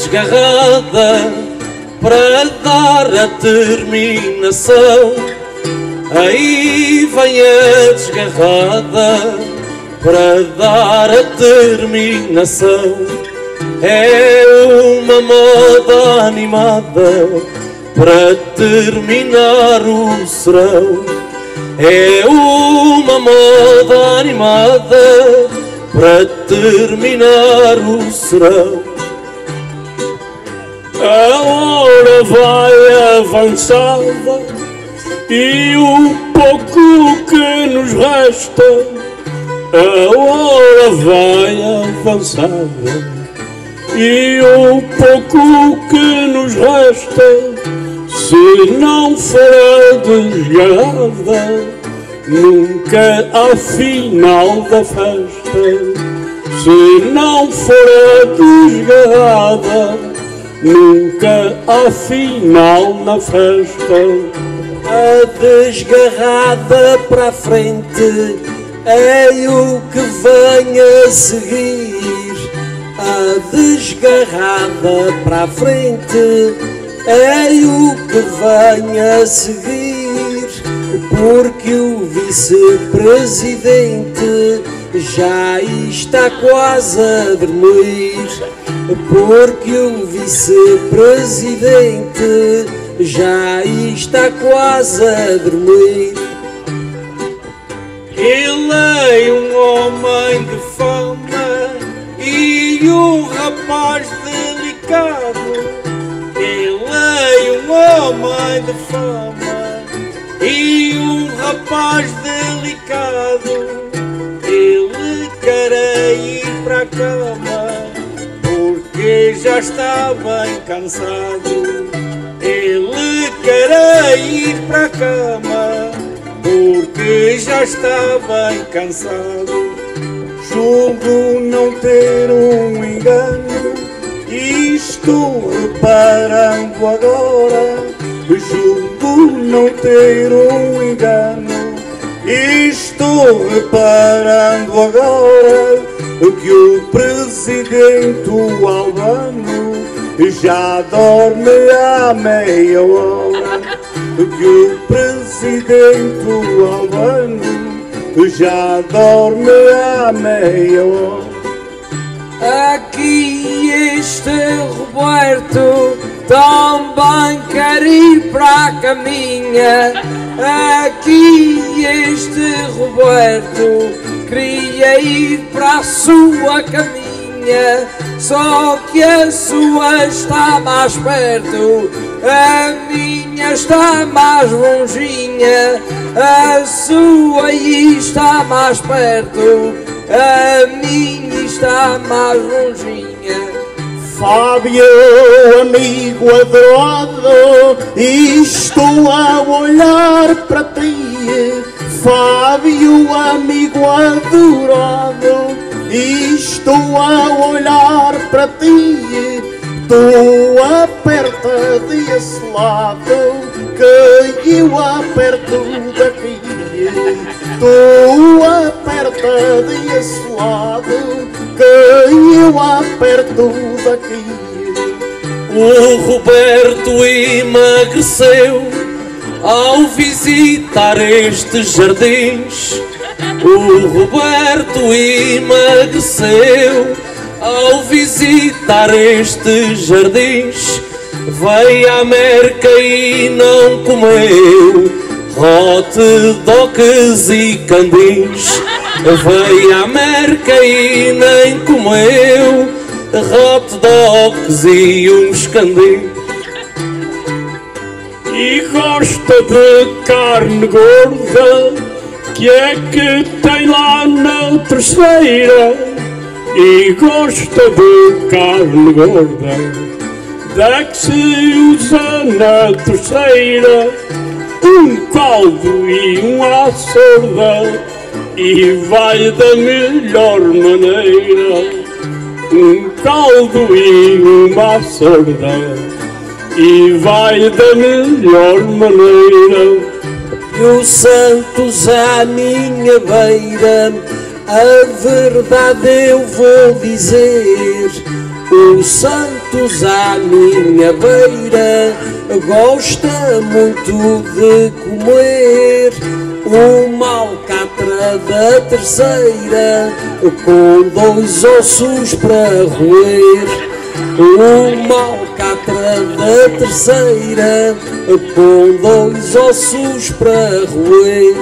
desgarrada para dar a terminação. Aí vem a desgarrada para dar a terminação. É uma moda animada para terminar o serão. É uma moda animada para terminar o serão. A hora vai avançada e o pouco que nos resta. A hora vai avançada e o pouco que nos resta. Se não for a desgarrada, nunca há final da festa. Se não for a desgarrada, nunca há final na festa. A desgarrada para a frente é o que vem a seguir. A desgarrada para a frente é o que vem a seguir. Porque o vice-presidente já está quase a dormir. Porque o vice-presidente já está quase a dormir. Ele é um homem de fama e um rapaz delicado. Ele é um homem de fama e um rapaz delicado. Ele quer ir para a cama porque já está bem cansado. Ele quer ir para a cama porque já está bem cansado. Julgo não ter um engano, e estou reparando agora. Julgo não ter um engano, e estou reparando agora que o presidente Albano já dorme há meia hora. Que o presidente Albano já dorme há meia hora. Aqui este Roberto também quer ir para a caminha. Aqui este Roberto queria ir para a sua caminha, só que a sua está mais perto, a minha está mais longinha. A sua está mais perto, a minha está mais longinha. Fábio, amigo adorado, estou a olhar para ti. Fábio, amigo adorado, estou a olhar para ti. Tu aperta desse lado que eu aperto daqui. Tu aperta desse lado que eu aperto daqui. O Roberto emagreceu ao visitar estes jardins. O Roberto emagreceu ao visitar estes jardins. Veio à América e não comeu hot dogs e candins. Veio à América e nem comeu hot dogs e uns candins. E gosta de carne gorda, que é que tem lá na terceira. E gosta de carne gorda, da que se usa na terceira. Um caldo e uma açorda, e vai da melhor maneira. Um caldo e uma açorda, e vai da melhor maneira. E o Santos à minha beira, a verdade eu vou dizer. O Santos à minha beira gosta muito de comer uma alcatra da terceira com 2 ossos para roer. Uma alcatra da terceira com 2 ossos para roer.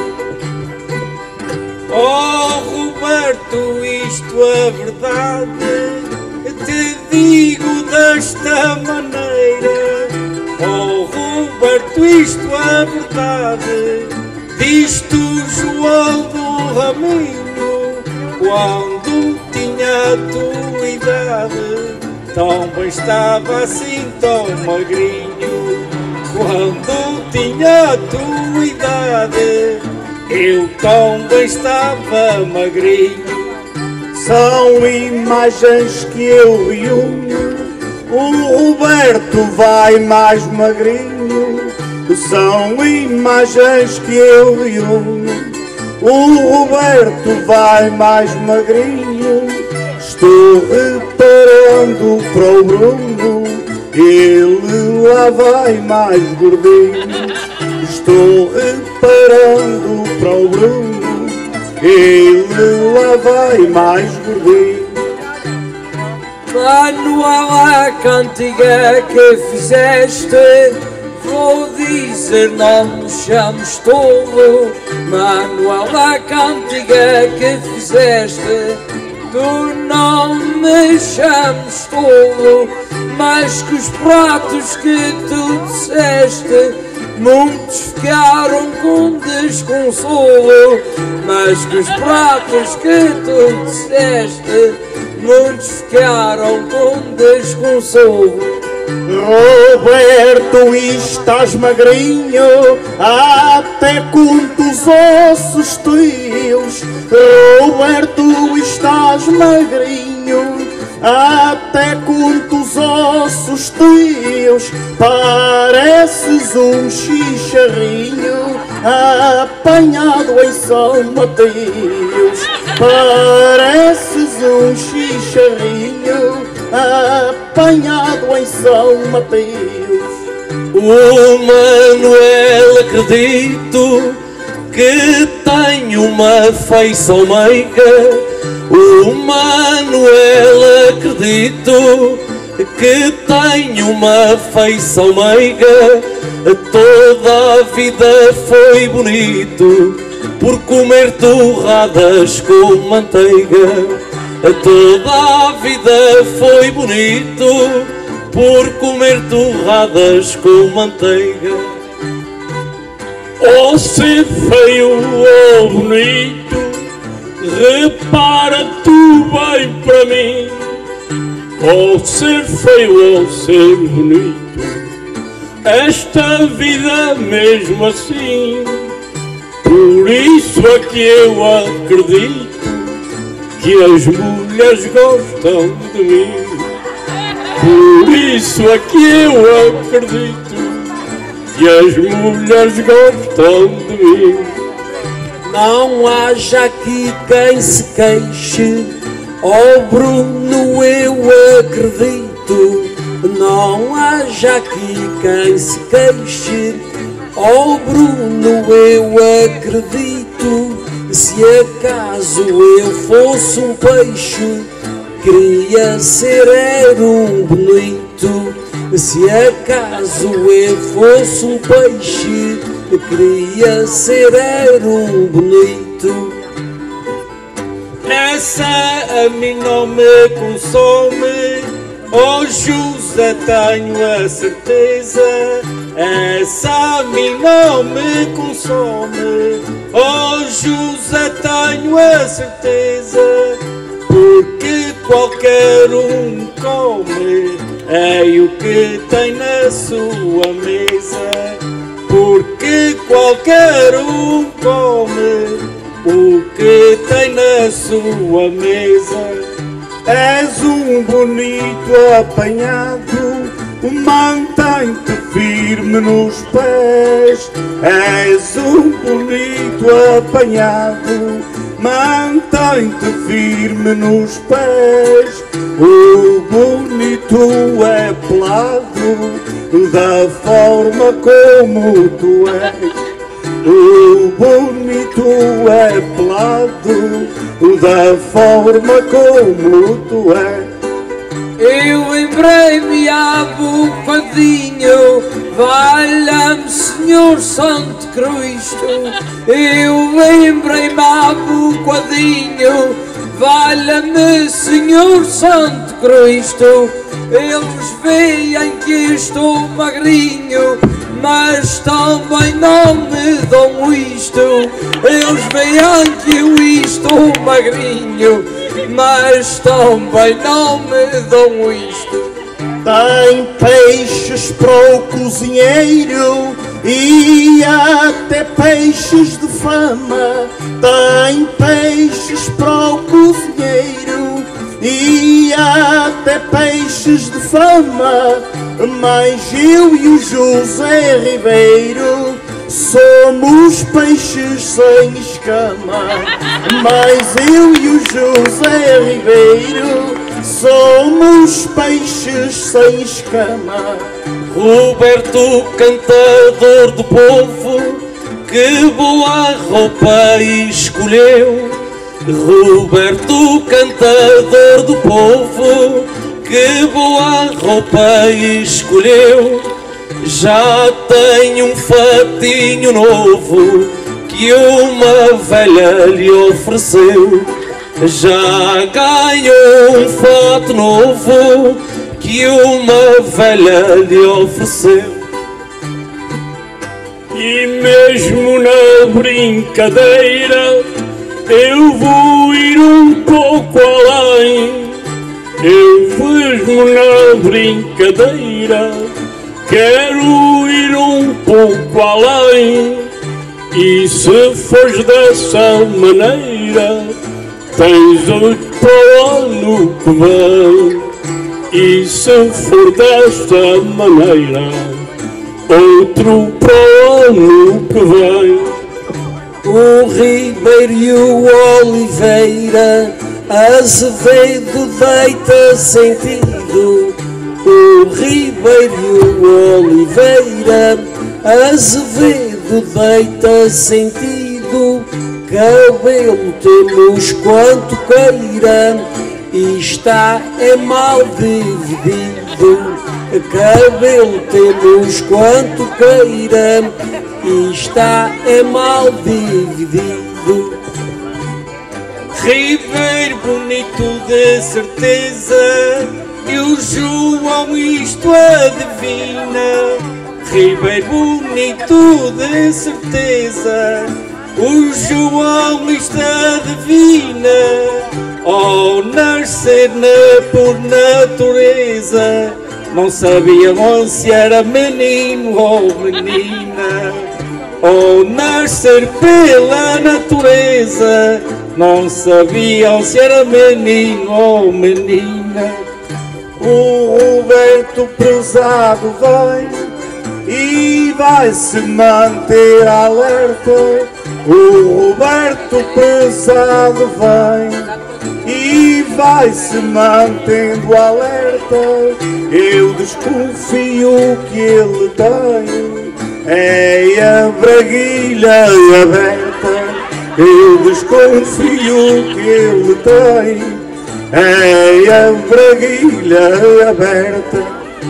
Oh Roberto, isto é verdade, te digo desta maneira. Oh Roberto, isto é verdade, diz-te o João do Raminho, quando tinha a tua idade, tão bem estava assim tão magrinho. Quando tinha a tua idade, eu tão bem estava magrinho. São imagens que eu reúno, o Roberto vai mais magrinho. São imagens que eu reúno, o Roberto vai mais magrinho. Estou reparando para o Bruno, ele lá vai mais gordinho. Estou reparando para o Bruno, ele lá vai mais gordinho. Manuela, a cantiga que fizeste, vou dizer, não me chames tolo. Manuela, a cantiga que fizeste, tu não me chames tolo. Mas que os pratos que tu disseste, muitos ficaram com desconsolo. Mas que os pratos que tu disseste, muitos ficaram com desconsolo. Roberto, estás magrinho, até quantos ossos teus. Roberto, estás magrinho, até quantos ossos teus. Pareces um chicharrinho apanhado em São Mateus. Pareces um chicharrinho apanhado em São Mateus. O Manuel, acredito que tem uma feição meiga. O Manuel, acredito que tem uma feição meiga. Toda a vida foi bonito por comer torradas com manteiga. Toda a vida foi bonito por comer torradas com manteiga. Ou ser feio ou bonito, repara tu bem para mim. Ou ser feio ou ser bonito, esta vida mesmo assim. Por isso é que eu acredito que as mulheres gostam de mim. Por isso é que eu acredito que as mulheres gostam de mim. Não haja aqui quem se queixe, oh Bruno, eu acredito. Não haja aqui quem se queixe, oh Bruno, eu acredito. Se acaso eu fosse um peixe, queria ser era um bonito. Se acaso eu fosse um peixe, queria ser era um bonito. Essa a mim não me consome, oh José, tenho a certeza. Essa a mim não me consome, oh José, tenho a certeza. Porque qualquer um come é o que tem na sua mesa. Porque qualquer um come o que tem na sua mesa. És um bonito apanhado, mantém-te firme nos pés. És um bonito apanhado, mantém-te firme nos pés. O bonito é pelado da forma como tu és. O bonito é pelado da forma como tu és. Eu em breve há bocadinho, valha-me Senhor Santo Cristo. Eu em breve há bocadinho, valha-me Senhor Santo Cristo. Eles veem que estou magrinho, mas também não me dão isto. Eles veem que eu estou magrinho, mas também não me dão isto. Tem peixes para o cozinheiro e até peixes de fama. Tem peixes para o cozinheiro e até peixes de fama. Mas eu e o José Ribeiro somos peixes sem escama. Mas eu e o José Ribeiro somos peixes sem escama. Roberto, cantador do povo, que boa roupa escolheu. Roberto, cantador do povo, que boa roupa escolheu. Já tenho um fatinho novo que uma velha lhe ofereceu. Já ganhou um fato novo que uma velha lhe ofereceu. E mesmo na brincadeira eu vou ir um pouco além. Eu mesmo na brincadeira quero ir um pouco além. E se fores dessa maneira, tens outro para o ano que vem. E se for desta maneira, outro para o ano que vem. O Ribeiro e o Oliveira, Azevedo deita sentido. O Ribeiro e o Oliveira, Azevedo deita sentido. Cabelo temos quanto queira, e está é mal dividido. Cabelo temos quanto queira, e está é mal dividido. Ribeiro bonito de certeza, e o João isto adivina. Ribeiro bonito de certeza, o João isto adivina. Ao nascer por natureza, não sabiam se era menino ou menina. Ao nascer pela natureza, não sabiam se era menino ou menina. O Roberto prezado vem e vai se manter alerta. O Roberto prezado vem e vai se mantendo alerta. Eu desconfio que ele tem é a braguilha aberta. Eu desconfio que ele tem é a braguilha aberta.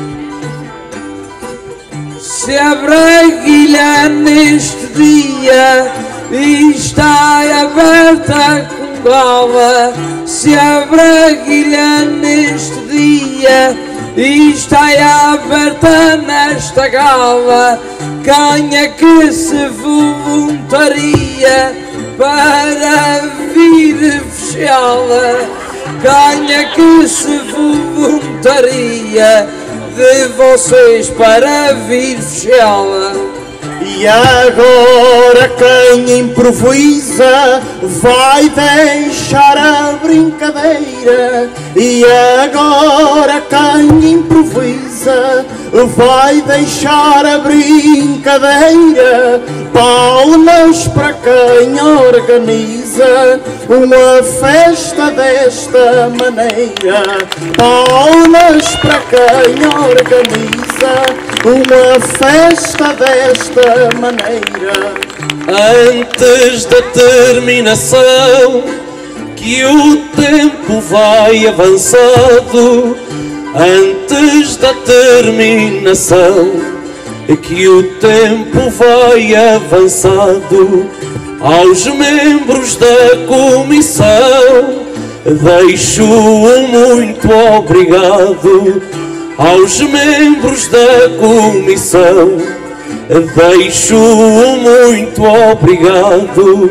Se a braguilha neste dia está aberta com gala, se a braguilha neste dia está aberta nesta gala, quem é que se voluntaria para vir fechá-la? Quem é que se voluntaria de vocês para vir fechá-la? E agora quem improvisa vai deixar a brincadeira. E agora quem improvisa vai deixar a brincadeira. Palmas para quem organiza uma festa desta maneira. Palmas para quem organiza uma festa desta maneira. Antes da terminação, que o tempo vai avançado. Antes da terminação, que o tempo vai avançado. Aos membros da comissão deixo um muito obrigado. Aos membros da comissão deixo um muito obrigado.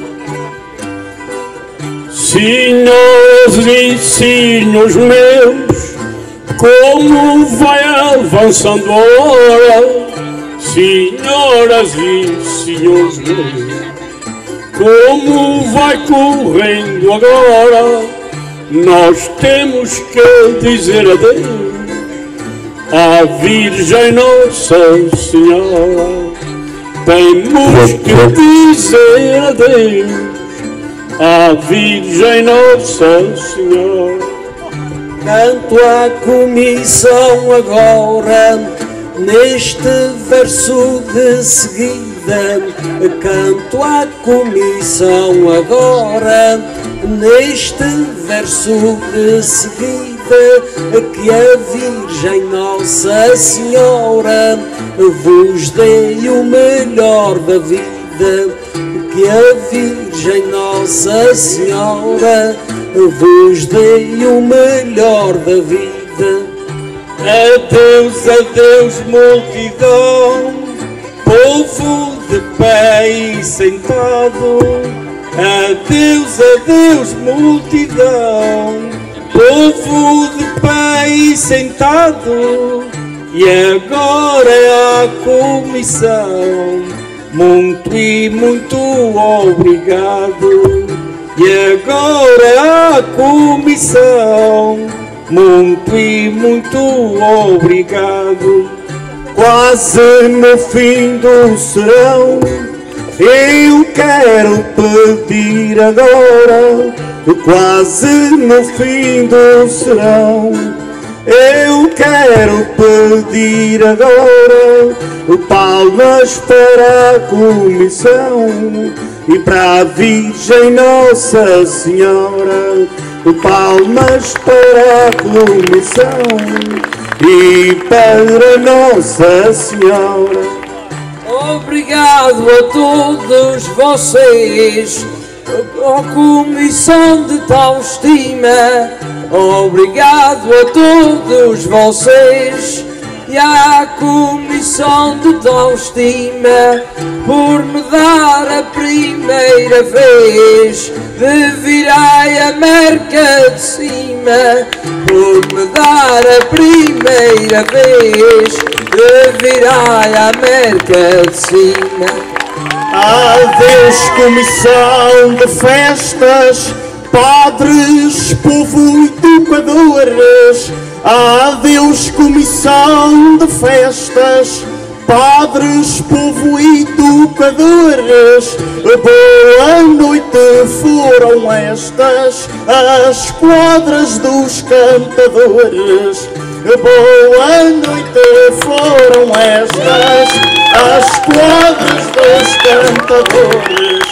Senhoras e senhores meus, como vai avançando a hora. Senhoras e senhores meus, como vai correndo agora. Nós temos que dizer adeus à Virgem Nossa Senhora. Temos que dizer adeus à Virgem Nossa Senhora. Canto à comissão agora, neste verso de seguida. Canto à comissão agora, neste verso de seguida. Que a Virgem Nossa Senhora vos dê o melhor da vida. Que a Virgem Nossa Senhora vos dê o melhor da vida. Adeus, adeus, multidão, povo de pé e sentado. Adeus, adeus, multidão, povo de pé e sentado. E agora é a comissão, muito e muito obrigado. E agora a comissão, muito e muito obrigado. Quase no fim do serão, eu quero pedir agora. Quase no fim do serão, eu quero pedir agora. Palmas para a comissão e para a Virgem Nossa Senhora. Palmas para a comissão e para Nossa Senhora. Obrigado a todos vocês, a comissão de tal estima. Obrigado a todos vocês e à comissão de tal estima, por me dar a primeira vez de virar a América de cima. Por me dar a primeira vez de virar a América de cima. Adeus, comissão de festas, padres, povo e educadores. Adeus, comissão de festas, padres, povo e educadores. Boa noite foram estas as quadras dos cantadores. Boa noite foram estas as quadras dos cantadores.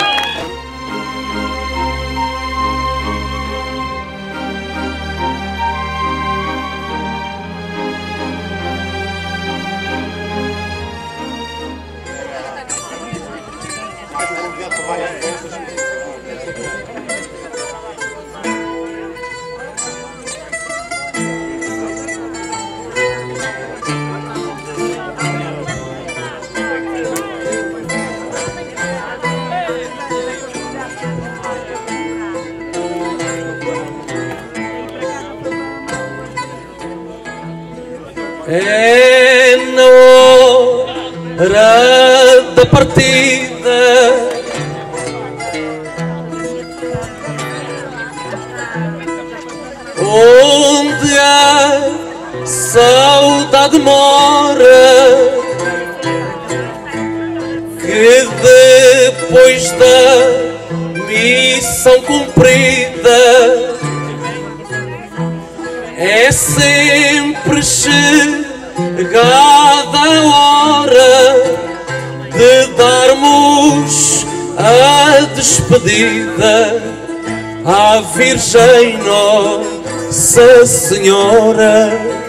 É na hora da partida, onde há saudade mora, que depois da missão cumprida é sempre chegada a hora de darmos a despedida à Virgem Nossa Senhora.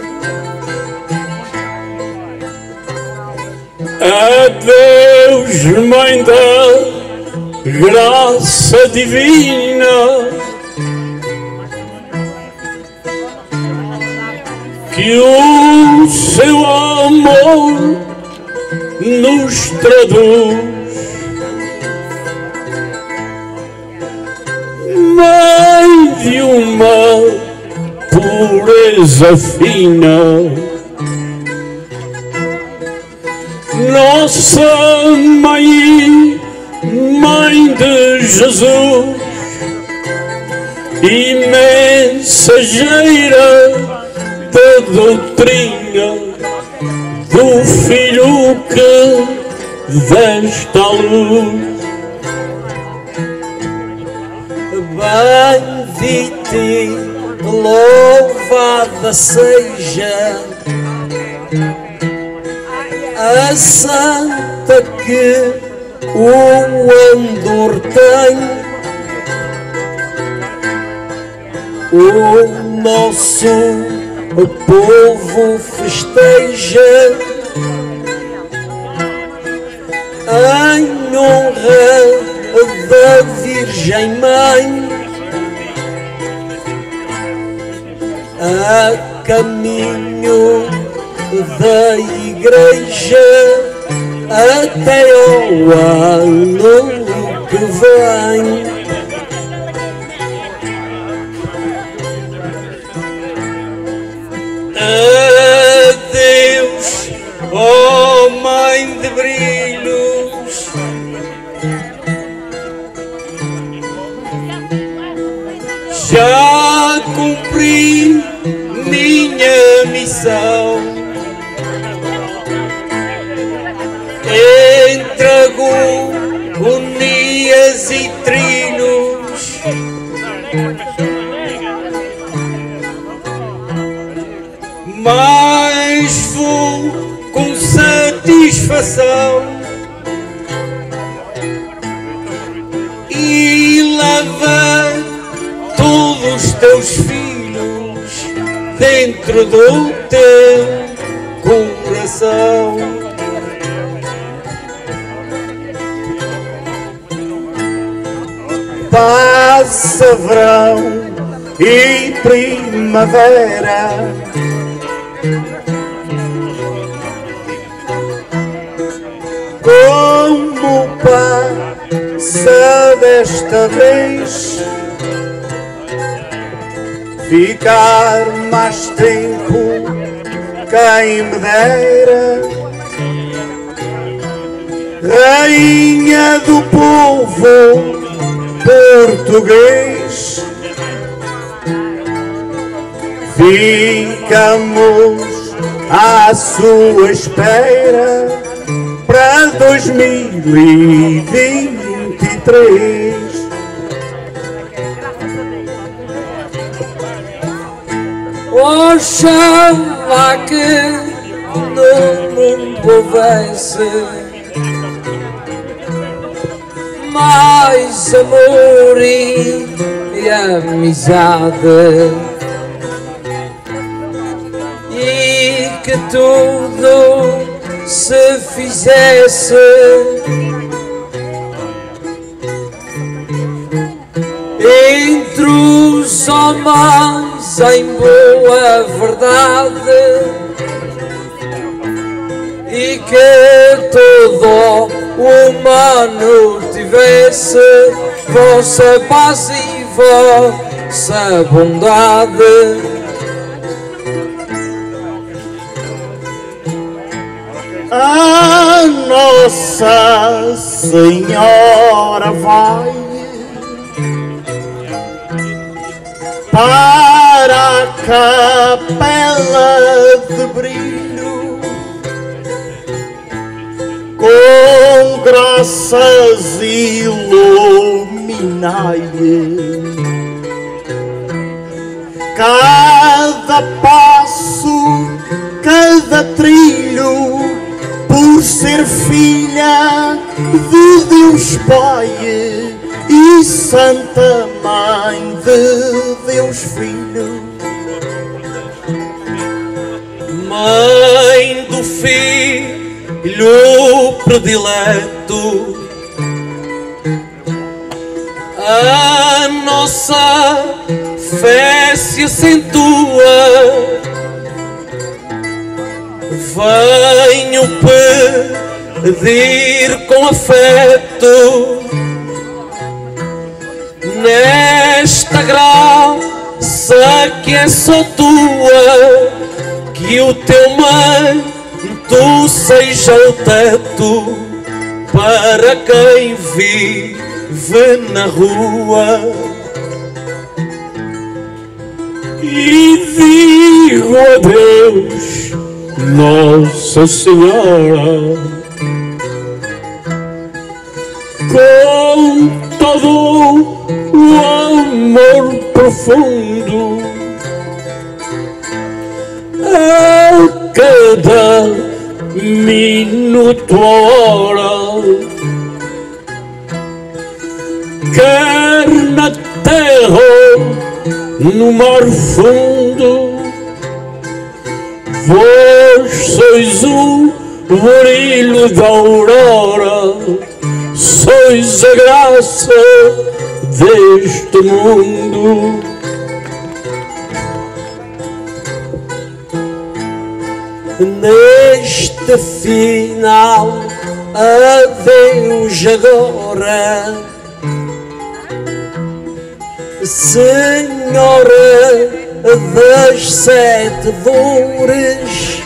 Adeus, Mãe da Graça Divina, que o seu amor nos traduz. Mãe de uma pureza fina, nossa Mãe, Mãe de Jesus, e mensageira da doutrina do Filho que desta luz. Bendita e louvada seja a santa que o Andor tem, o nosso povo festeja em honra da Virgem Mãe, a caminho da igreja até ao ano que vem. Adeus, ó Mãe de brilhos, já cumpri minha missão, entrego unias e trinos, mas vou com satisfação e leva todos os teus filhos dentro do teu coração. Passa verão e primavera, como passa desta vez, ficar mais tempo quem me dera, rainha do povo português. Ficamos à sua espera para 2023. Oxalá que no mundo houvesse mais amor e amizade, e que tudo se fizesse entre os homens em boa verdade, e que todo humano tivesse vossa paz e vossa bondade. A Nossa Senhora vai para a capela de brilho, com graças iluminai. Cada passo, cada trilho, por ser filha de Deus Pai e Santa Mãe de Deus Filho. Mãe do Filho predileto, a nossa fé se acentua. Venho pedir com afeto nesta graça que é só tua, que o teu manto seja o teto para quem vive na rua. E digo adeus, Nossa Senhora, com todo o amor profundo, a cada minuto, hora, quer na terra, no mar fundo. Vós sois o brilho da aurora, sois a graça deste mundo. Neste final, adeus agora, Senhora das sete dores,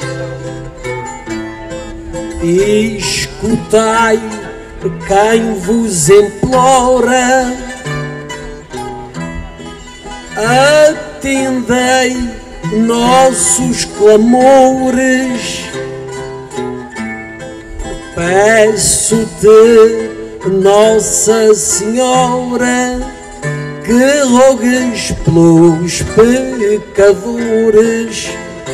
e escutai quem vos implora, atendei nossos clamores. Peço-te, Nossa Senhora, que rogues pelos pecadores.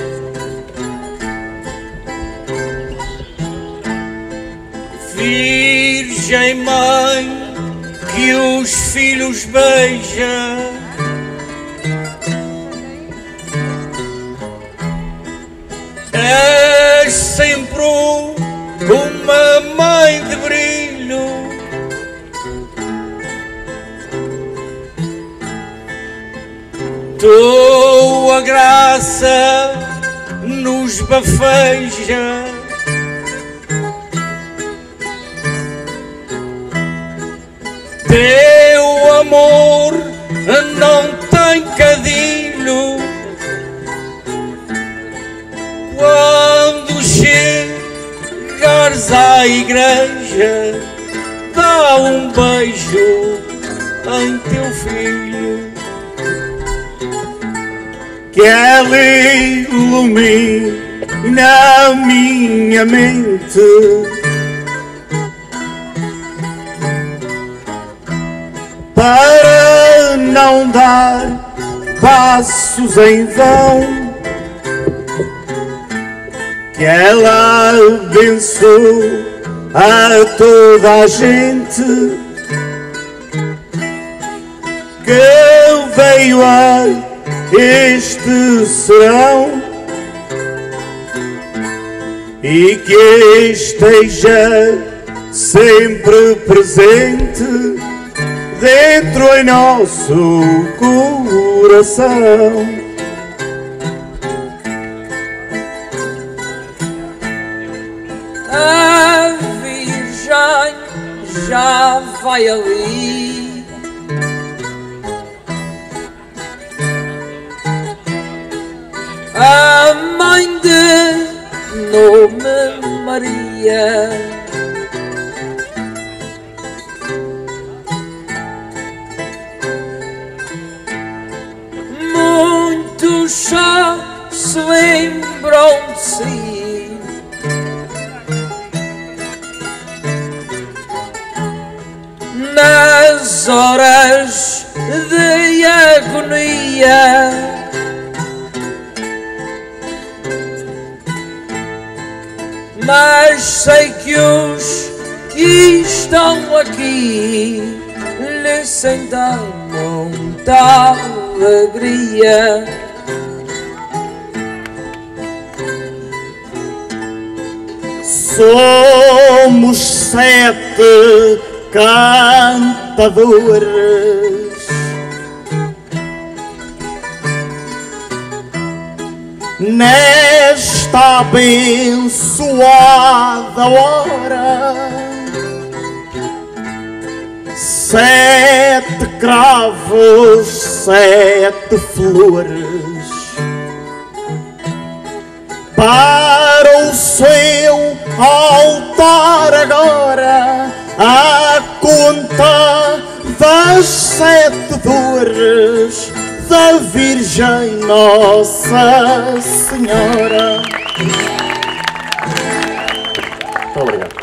Virgem Mãe, que os filhos beija, és sempre uma mãe de brilho, tua graça nos bafeja, teu amor não tem cadilho. Quando chegares à igreja, dá um beijo em teu filho, que ele ilumina a minha mente, para não dar passos em vão, que ela abençoe a toda a gente que veio a este serão, e que esteja sempre presente dentro em nosso coração. A Virgem já vai ali, a mãe de nome Maria, muitos nas horas de agonia. Mas sei que os que estão aqui lhe sentem muita alegria. Somos 7 cantadores nesta abençoada hora. 7 cravos, 7 flores para o seu altar agora, a conta das 7 dores da Virgem Nossa Senhora. Muito obrigado.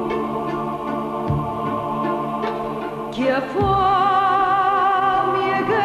Que a fome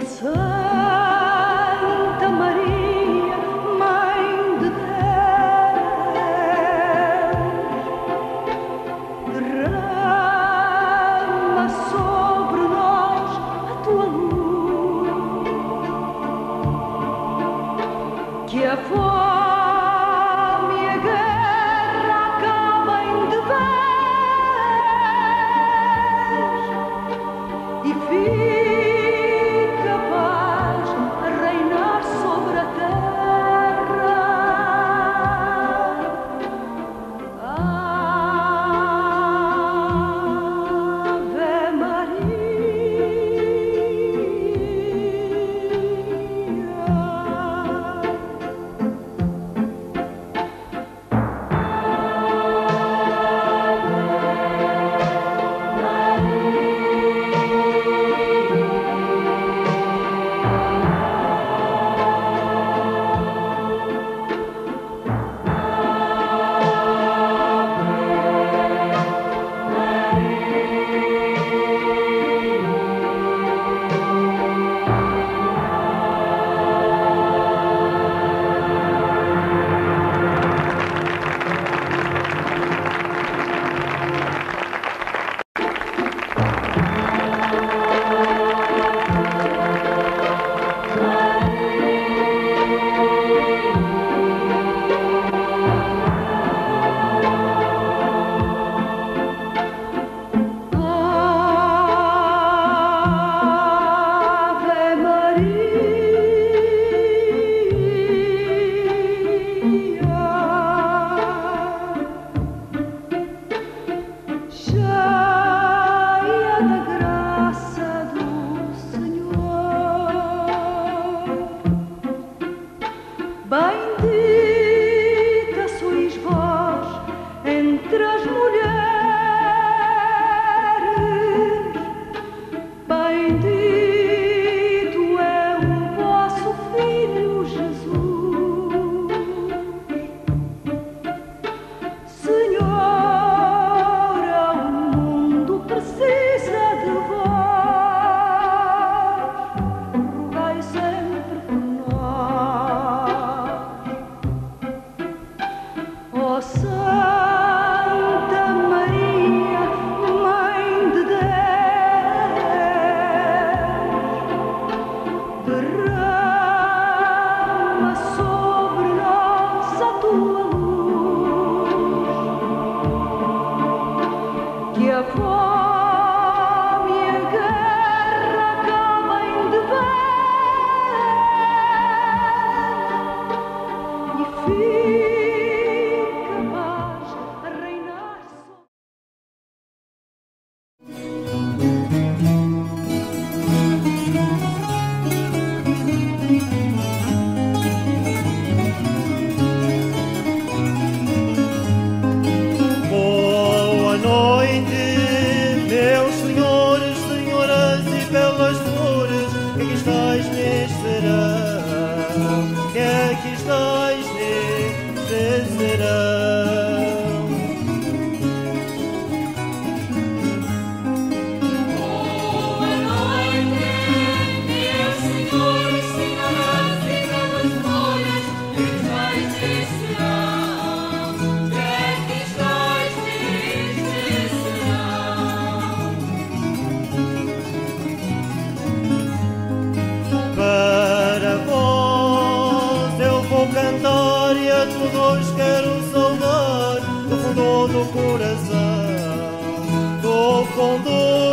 Santa Maria, Mãe de Deus, derrama sobre nós a tua luz, que a fome e a guerra acabem de vez e fica a paz a reinar sobre a terra. Ave Bendita sois vós entre as mulheres, bendito é o vosso Filho Jesus. Senhora, o mundo precisa de vós, rogai sempre por nós. Ó Santa Maria, Mãe de Deus, derrama sobre nós a tua luz, que a fome e a guerra acabem de vez e fica a paz a reinar sobre. Boa noite, meus senhores, senhoras e belas flores, que aqui estáis neste verão, que aqui estáis neste verão. Boa noite, meus senhores, senhoras e belas flores, que estáis neste verão, que aqui estáis neste verão. Para vós eu vou cantar e a todos quero saudar do fundo do coração, do fundo